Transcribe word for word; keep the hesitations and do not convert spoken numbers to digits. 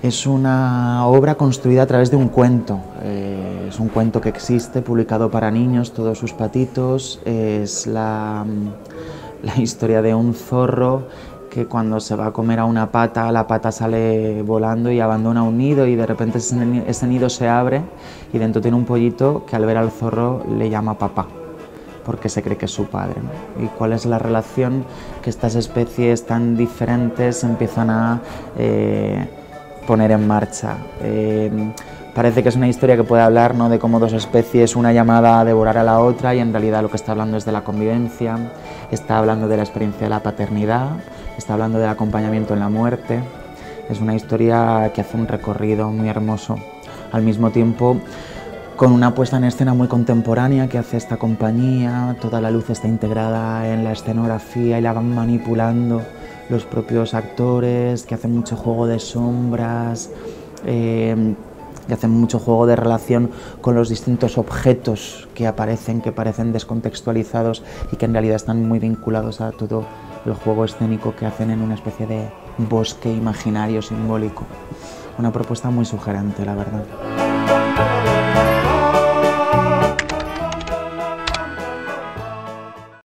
Es una obra construida a través de un cuento. Eh, es un cuento que existe, publicado para niños, todos sus patitos. Es la, la historia de un zorro que cuando se va a comer a una pata, la pata sale volando y abandona un nido, y de repente ese, ese nido se abre y dentro tiene un pollito que al ver al zorro le llama papá, porque se cree que es su padre, ¿no? Y cuál es la relación que estas especies tan diferentes empiezan a eh, poner en marcha. Eh, parece que es una historia que puede hablar, ¿no?, de cómo dos especies, una llamada a devorar a la otra, y en realidad lo que está hablando es de la convivencia, está hablando de la experiencia de la paternidad, está hablando del acompañamiento en la muerte. Es una historia que hace un recorrido muy hermoso, al mismo tiempo con una puesta en escena muy contemporánea que hace esta compañía. Toda la luz está integrada en la escenografía y la van manipulando los propios actores, que hacen mucho juego de sombras, eh, y hacen mucho juego de relación con los distintos objetos que aparecen, que parecen descontextualizados y que en realidad están muy vinculados a todo el juego escénico que hacen en una especie de bosque imaginario simbólico. Una propuesta muy sugerente, la verdad.